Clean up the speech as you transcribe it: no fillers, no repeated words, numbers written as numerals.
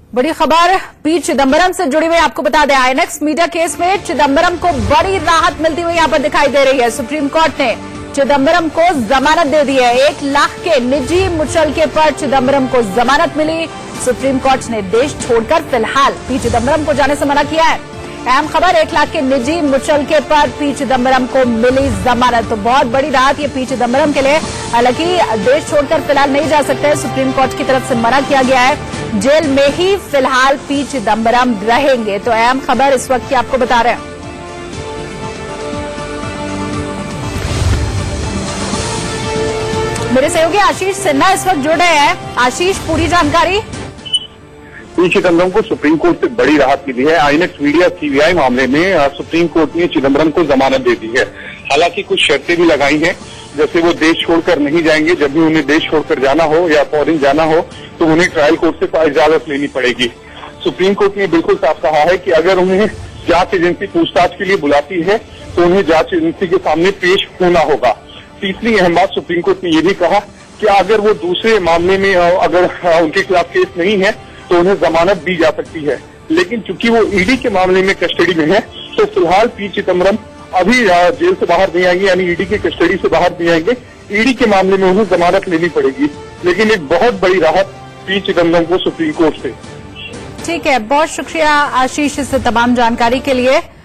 बड़ी खबर पी चिदम्बरम से जुड़ी हुई आपको बता दें, आईएनएक्स मीडिया केस में चिदम्बरम को बड़ी राहत मिलती हुई यहां पर दिखाई दे रही है। सुप्रीम कोर्ट ने चिदम्बरम को जमानत दे दी है। 1 लाख के निजी मुचलके पर चिदम्बरम को जमानत मिली। सुप्रीम कोर्ट ने देश छोड़कर फिलहाल पी चिदम्बरम को जाने से मना किया है। अहम खबर, 1 लाख के निजी मुचलके पर पी चिदम्बरम को मिली जमानत। तो बहुत बड़ी राहत ये पी चिदम्बरम के लिए। हालांकि देश छोड़कर फिलहाल नहीं जा सकते, सुप्रीम कोर्ट की तरफ से मना किया गया है। जेल में ही फिलहाल पी चिदम्बरम रहेंगे। तो अहम खबर इस वक्त की आपको बता रहे हैं। मेरे सहयोगी आशीष सिन्हा इस वक्त जुड़ रहे हैं। आशीष, पूरी जानकारी। पी चिदम्बरम को सुप्रीम कोर्ट से बड़ी राहत मिली है। आईएनएक्स मीडिया सीबीआई मामले में सुप्रीम कोर्ट ने चिदम्बरम को जमानत दे दी है। हालांकि कुछ शर्तें भी लगाई हैं, जैसे वो देश छोड़कर नहीं जाएंगे। जब भी उन्हें देश छोड़कर जाना हो या फॉरेन जाना हो तो उन्हें ट्रायल कोर्ट से इजाजत लेनी पड़ेगी। सुप्रीम कोर्ट ने बिल्कुल साफ कहा है कि अगर उन्हें जांच एजेंसी पूछताछ के लिए बुलाती है तो उन्हें जांच एजेंसी के सामने पेश होना होगा। तीसरी अहम बात, सुप्रीम कोर्ट ने यह भी कहा कि अगर वो दूसरे मामले में अगर उनके खिलाफ केस नहीं है तो उन्हें जमानत दी जा सकती है। लेकिन चूंकि वो ईडी के मामले में कस्टडी में है तो फिलहाल पी चिदम्बरम अभी जेल से बाहर नहीं आएंगे, यानी ईडी की कस्टडी से बाहर नहीं आएंगे। ईडी के मामले में उन्हें जमानत लेनी पड़ेगी। लेकिन एक बहुत बड़ी राहत पी चिदम्बरम को सुप्रीम कोर्ट से। ठीक है, बहुत शुक्रिया आशीष इस तमाम जानकारी के लिए।